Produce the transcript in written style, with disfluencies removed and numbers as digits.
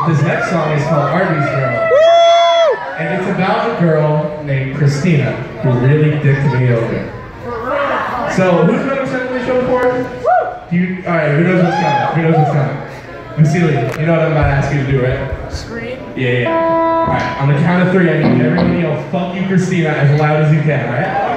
this next song is called Arby's Girl. And it's about a girl named Christina who really dicked me over. So, who's been upset on the show before? Alright, who knows what's coming? Who knows what's coming? Vasily, you know what I'm about to ask you to do, right? Scream? Yeah. Alright, on the count of 3, I need everyone to yell, "Fuck you, Christina," as loud as you can, alright?